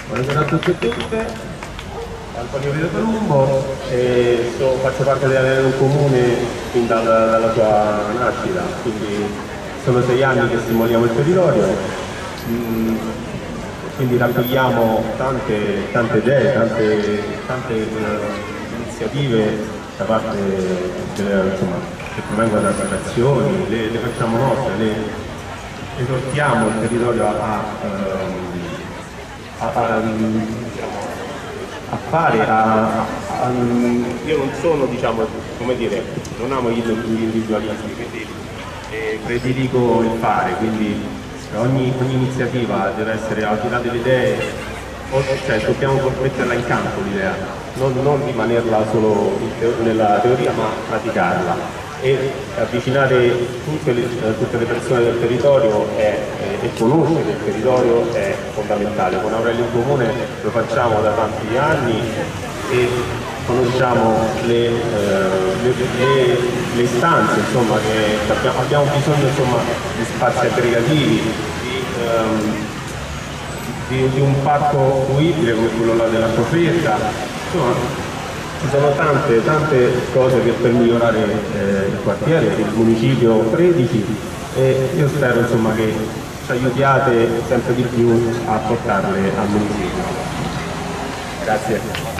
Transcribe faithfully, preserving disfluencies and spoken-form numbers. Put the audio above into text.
Buonasera a tutti e tutte, Antonio Vito Colombo, e so, faccio parte del comune fin dal, dalla sua nascita, quindi sono sei anni che simuliamo il territorio, mm, quindi raccogliamo tante, tante idee, tante, tante uh, iniziative da parte delle, insomma, che provengono da associazioni, le, le facciamo nostre, le esortiamo il territorio a, a A, a, a fare, a, a, io non sono, diciamo, come dire, non amo gli individualismi, quindi eh, prediligo il fare, quindi ogni, ogni iniziativa deve essere al di là delle idee, o, cioè dobbiamo metterla in campo l'idea, non, non rimanerla solo nella teoria ma praticarla. E avvicinare tutte le, tutte le persone del territorio e, e conoscere il territorio è fondamentale. Con Aurelio in Comune lo facciamo da tanti anni e conosciamo le, eh, le, le, le istanze, insomma, che abbiamo, abbiamo bisogno, insomma, di spazi aggregativi, di, ehm, di, di un parco fruibile come quello là della Crocetta. Insomma, ci sono tante, tante cose che per migliorare eh, il quartiere, il municipio tredici, e io spero, insomma, che ci aiutiate sempre di più a portarle al municipio. Grazie.